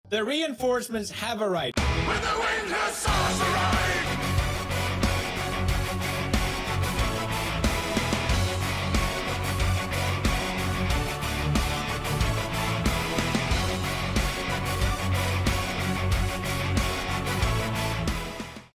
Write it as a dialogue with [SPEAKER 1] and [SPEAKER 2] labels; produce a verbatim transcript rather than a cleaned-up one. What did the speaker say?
[SPEAKER 1] The reinforcements have arrived.
[SPEAKER 2] When the winter stars arrive.